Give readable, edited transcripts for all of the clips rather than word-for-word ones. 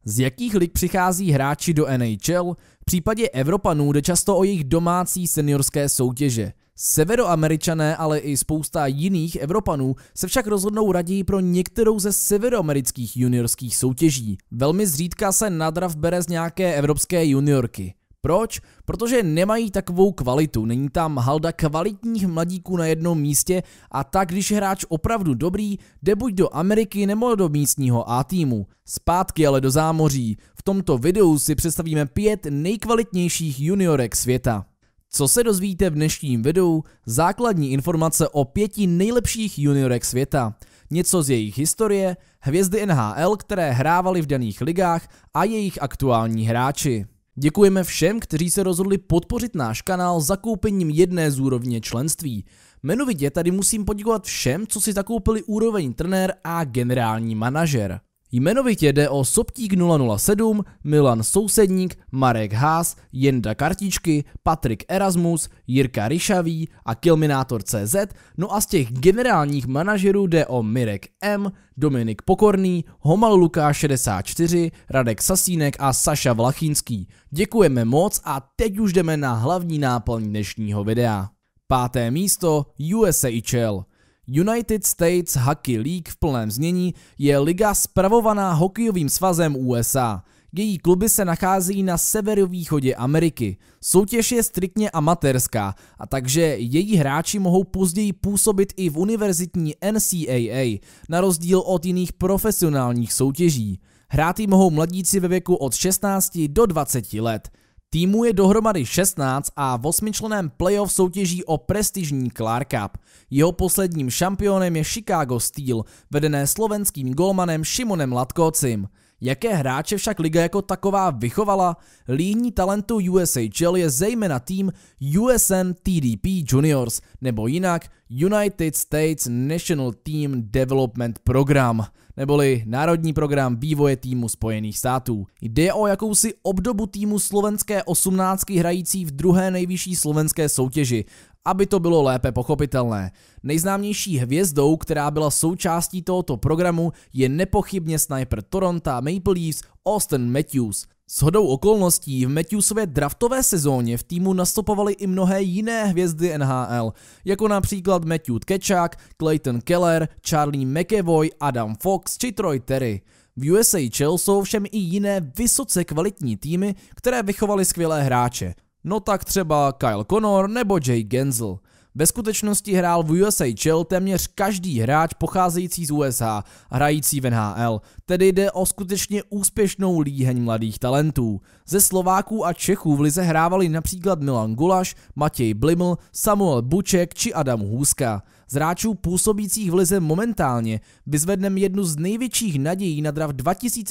Z jakých lig přichází hráči do NHL? V případě Evropanů jde často o jejich domácí seniorské soutěže. Severoameričané, ale i spousta jiných Evropanů se však rozhodnou raději pro některou ze severoamerických juniorských soutěží. Velmi zřídka se na draft bere z nějaké evropské juniorky. Proč? Protože nemají takovou kvalitu, není tam halda kvalitních mladíků na jednom místě a tak, když je hráč opravdu dobrý, jde buď do Ameriky nebo do místního A týmu. Zpátky ale do zámoří. V tomto videu si představíme 5 nejkvalitnějších juniorek světa. Co se dozvíte v dnešním videu? Základní informace o 5 nejlepších juniorek světa. Něco z jejich historie, hvězdy NHL, které hrávaly v daných ligách a jejich aktuální hráči. Děkujeme všem, kteří se rozhodli podpořit náš kanál zakoupením jedné z úrovně členství. Jmenovitě tady musím poděkovat všem, co si zakoupili úroveň trenér a generální manažer. Jmenovitě jde o Soptík 007, Milan Sousedník, Marek Haas, Jenda Kartičky, Patrik Erasmus, Jirka Ryšavý a Kilminator.cz, no a z těch generálních manažerů jde o Mirek M, Dominik Pokorný, Homal Lukáš 64, Radek Sasínek a Saša Vlachínský. Děkujeme moc a teď už jdeme na hlavní náplň dnešního videa. 5. místo USAHL. United States Hockey League v plném znění je liga spravovaná hokejovým svazem USA. Její kluby se nachází na severovýchodě Ameriky. Soutěž je striktně amatérská, a takže její hráči mohou později působit i v univerzitní NCAA, na rozdíl od jiných profesionálních soutěží. Hrát jí mohou mladíci ve věku od 16 do 20 let. Týmů je dohromady 16 a v 8členném playoff soutěží o prestižní Clark Cup. Jeho posledním šampionem je Chicago Steel, vedené slovenským golmanem Šimonem Latkocim. Jaké hráče však liga jako taková vychovala? Líhní talentu USHL je zejména tým USN TDP Juniors, nebo jinak United States National Team Development Program, neboli Národní program vývoje týmu Spojených států. Jde o jakousi obdobu týmu slovenské 18 hrající v druhé nejvyšší slovenské soutěži, aby to bylo lépe pochopitelné. Nejznámější hvězdou, která byla součástí tohoto programu, je nepochybně sniper Toronto Maple Leafs Auston Matthews. Shodou okolností v Matthewsově draftové sezóně v týmu nastupovaly i mnohé jiné hvězdy NHL, jako například Matthew Tkečuk, Clayton Keller, Charlie McAvoy, Adam Fox či Troy Terry. V USHL jsou všem i jiné vysoce kvalitní týmy, které vychovaly skvělé hráče. No tak třeba Kyle Connor nebo Jay Gensel. Ve skutečnosti hrál v USHL téměř každý hráč pocházející z USA, hrající v NHL, tedy jde o skutečně úspěšnou líheň mladých talentů. Ze Slováků a Čechů v lize hrávali například Milan Gulaš, Matěj Bliml, Samuel Buček či Adam Hůzka. Z hráčů působících v lize momentálně vyzvedneme jednu z největších nadějí na draft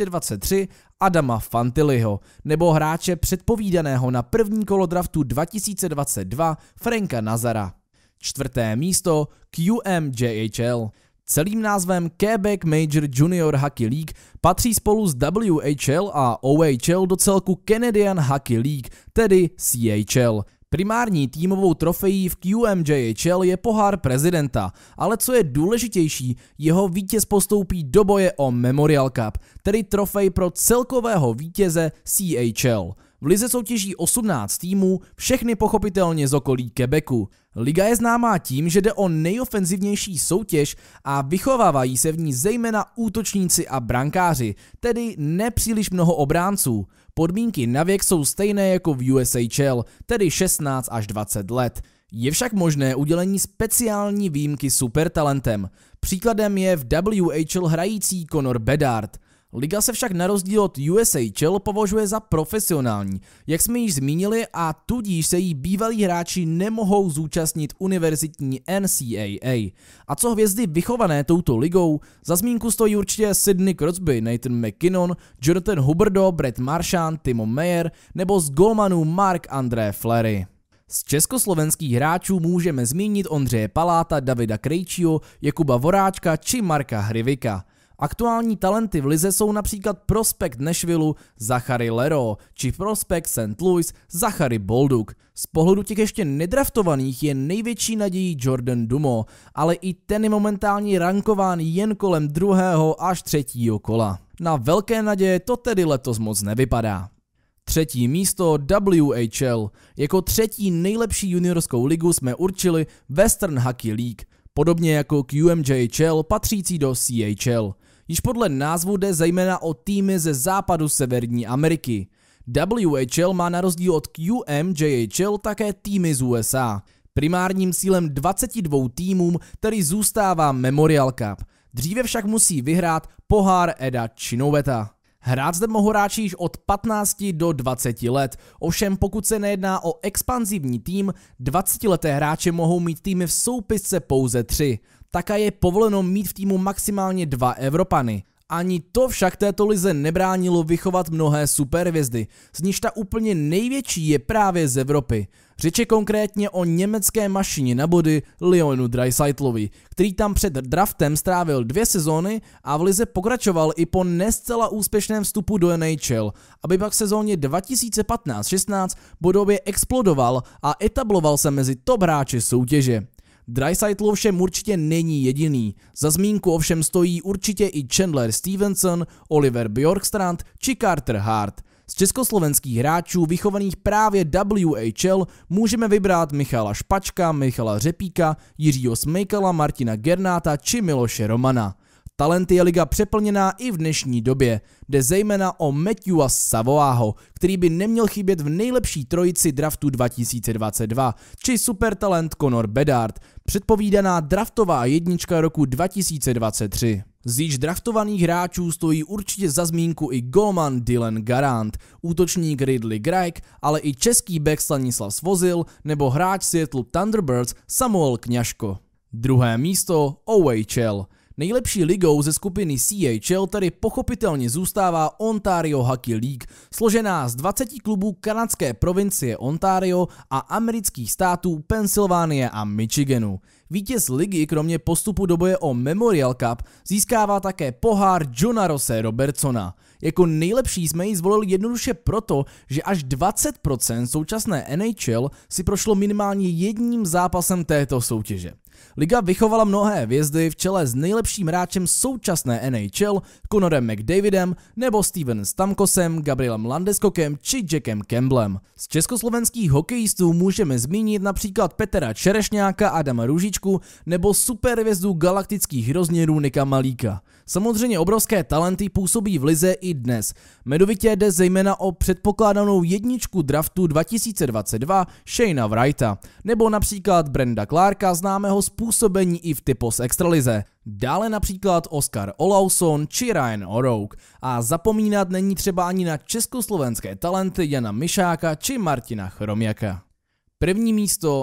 2023 Adama Fantilliho, nebo hráče předpovídaného na první kolo draftu 2022 Franka Nazara. 4. místo QMJHL. Celým názvem Quebec Major Junior Hockey League patří spolu s WHL a OHL do celku Canadian Hockey League, tedy CHL. Primární týmovou trofejí v QMJHL je pohár prezidenta, ale co je důležitější, jeho vítěz postoupí do boje o Memorial Cup, tedy trofej pro celkového vítěze CHL. V lize soutěží 18 týmů, všechny pochopitelně z okolí Quebecu. Liga je známá tím, že jde o nejofenzivnější soutěž a vychovávají se v ní zejména útočníci a brankáři, tedy nepříliš mnoho obránců. Podmínky na věk jsou stejné jako v USHL, tedy 16 až 20 let. Je však možné udělení speciální výjimky supertalentem. Příkladem je v WHL hrající Connor Bedard. Liga se však na rozdíl od USHL považuje za profesionální, jak jsme již zmínili, a tudíž se jí bývalí hráči nemohou zúčastnit univerzitní NCAA. A co hvězdy vychované touto ligou? Za zmínku stojí určitě Sidney Crosby, Nathan McKinnon, Jonathan Huberdeau, Brett Marchand, Timo Meyer nebo z golmanů Marc-André Fleury. Z československých hráčů můžeme zmínit Ondřeje Paláta, Davida Krejčího, Jakuba Voráčka či Marka Hrivika. Aktuální talenty v lize jsou například prospekt Nashvilleu Zachary Lero či prospekt St. Louis Zachary Bolduc. Z pohledu těch ještě nedraftovaných je největší nadějí Jordan Dumo, ale i ten je momentálně rankován jen kolem 2. až 3. kola. Na velké naděje to tedy letos moc nevypadá. 3. místo WHL. Jako 3. nejlepší juniorskou ligu jsme určili Western Hockey League, podobně jako QMJHL patřící do CHL. Již podle názvu jde zejména o týmy ze západu Severní Ameriky. WHL má na rozdíl od QMJHL také týmy z USA. Primárním cílem 22 týmům tedy zůstává Memorial Cup. Dříve však musí vyhrát pohár Eda Chinoveta. Hrát zde mohou hráči již od 15 do 20 let, ovšem pokud se nejedná o expanzivní tým, 20leté hráče mohou mít týmy v soupisce pouze 3. Také je povoleno mít v týmu maximálně 2 Evropany. Ani to však této lize nebránilo vychovat mnohé superhvězdy, z níž ta úplně největší je právě z Evropy. Řeč je konkrétně o německé mašině na body Leonu Draisaitllovi, který tam před draftem strávil 2 sezóny a v lize pokračoval i po nescela úspěšném vstupu do NHL, aby pak v sezóně 2015-16 bodově explodoval a etabloval se mezi top hráče soutěže. Draisaitl ovšem určitě není jediný. Za zmínku ovšem stojí určitě i Chandler Stevenson, Oliver Bjorkstrand či Carter Hart. Z československých hráčů vychovaných právě WHL můžeme vybrat Michala Špačka, Michala Řepíka, Jiřího Smejkala, Martina Gernáta či Miloše Romana. Talenty je liga přeplněná i v dnešní době. Jde zejména o Matthewa Savoaho, který by neměl chybět v nejlepší trojici draftu 2022, či supertalent Connor Bedard, předpovídaná draftová jednička roku 2023. Z již draftovaných hráčů stojí určitě za zmínku i golman Dylan Garant, útočník Ridley Greig, ale i český back Stanislav Svozil nebo hráč Seattle Thunderbirds Samuel Kňažko. 2. místo OHL. Nejlepší ligou ze skupiny CHL tedy pochopitelně zůstává Ontario Hockey League, složená z 20 klubů kanadské provincie Ontario a amerických států Pensylvánie a Michiganu. Vítěz ligy kromě postupu do boje o Memorial Cup získává také pohár Johna Rosse Robertsona. Jako nejlepší jsme ji zvolili jednoduše proto, že až 20% současné NHL si prošlo minimálně jedním zápasem této soutěže. Liga vychovala mnohé hvězdy v čele s nejlepším hráčem současné NHL Connorem McDavidem nebo Stevenem Stamkosem, Gabrielem Landeskokem či Jackem Campbellem. Z československých hokejistů můžeme zmínit například Petra Čerešňáka, Adama Růžičku nebo superhvězdu galaktických rozměrů Nika Malíka. Samozřejmě obrovské talenty působí v lize i dnes. Jmenovitě jde zejména o předpokládanou jedničku draftu 2022 Shayna Wrighta, nebo například Brenda Clarka, známého z působení i v typos extralize. Dále například Oskar Olausson či Ryan O'Rourke. A zapomínat není třeba ani na československé talenty Jana Mišáka či Martina Chromiaka. 1. místo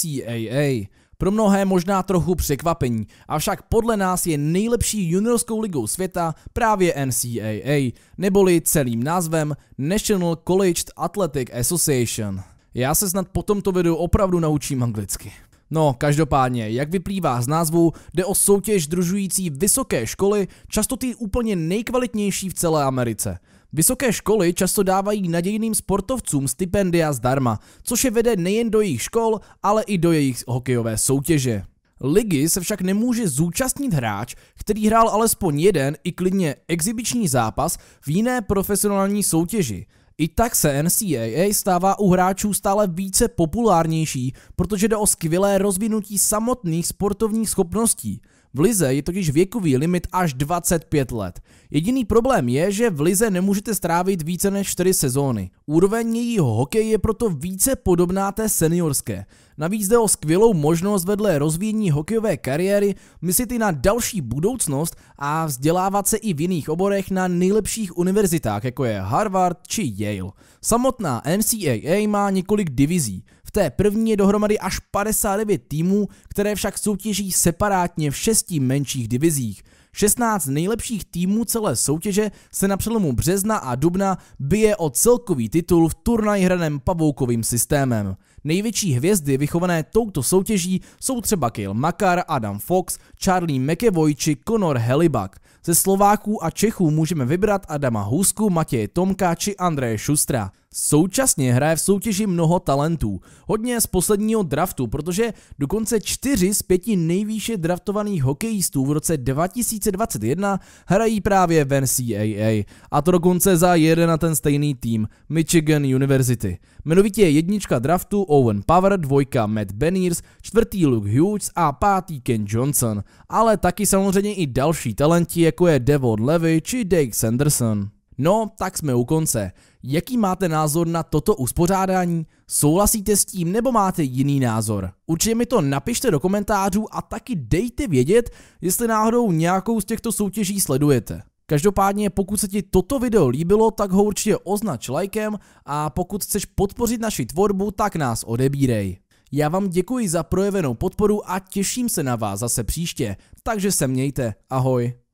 NCAA. Pro mnohé možná trochu překvapení, avšak podle nás je nejlepší juniorskou ligou světa právě NCAA, neboli celým názvem National Collegiate Athletic Association. Já se snad po tomto videu opravdu naučím anglicky. No, každopádně, jak vyplývá z názvu, jde o soutěž sdružující vysoké školy, často ty úplně nejkvalitnější v celé Americe. Vysoké školy často dávají nadějným sportovcům stipendia zdarma, což je vede nejen do jejich škol, ale i do jejich hokejové soutěže. Ligy se však nemůže zúčastnit hráč, který hrál alespoň jeden i klidně exibiční zápas v jiné profesionální soutěži. I tak se NCAA stává u hráčů stále více populárnější, protože jde o skvělé rozvinutí samotných sportovních schopností. V lize je totiž věkový limit až 25 let. Jediný problém je, že v lize nemůžete strávit více než 4 sezóny. Úroveň jejího hokeje je proto více podobná té seniorské. Navíc jde o skvělou možnost vedle rozvíjení hokejové kariéry myslet i na další budoucnost a vzdělávat se i v jiných oborech na nejlepších univerzitách, jako je Harvard či Yale. Samotná NCAA má několik divizí. V té první je dohromady až 59 týmů, které však soutěží separátně v 6 menších divizích. 16 nejlepších týmů celé soutěže se na přelomu března a dubna bije o celkový titul v turnaji hraném pavoukovým systémem. Největší hvězdy vychované touto soutěží jsou třeba Cale Makar, Adam Fox, Charlie McAvoy či Conor Hellebuyck. Ze Slováků a Čechů můžeme vybrat Adama Husku, Matěje Tomka či Andreje Šustra. Současně hraje v soutěži mnoho talentů, hodně z posledního draftu, protože dokonce 4 z 5 nejvýše draftovaných hokejistů v roce 2021 hrají právě v NCAA, a to dokonce za jeden a ten stejný tým, Michigan University. Jmenovitě jednička draftu Owen Power, dvojka Matt Beniers, čtvrtý Luke Hughes a pátý Ken Johnson, ale taky samozřejmě i další talenti, jako je Devon Levy či Dake Sanderson. No, tak jsme u konce. Jaký máte názor na toto uspořádání? Souhlasíte s tím nebo máte jiný názor? Určitě mi to napište do komentářů a taky dejte vědět, jestli náhodou nějakou z těchto soutěží sledujete. Každopádně pokud se ti toto video líbilo, tak ho určitě označ lajkem a pokud chceš podpořit naši tvorbu, tak nás odebírej. Já vám děkuji za projevenou podporu a těším se na vás zase příště, takže se mějte, ahoj.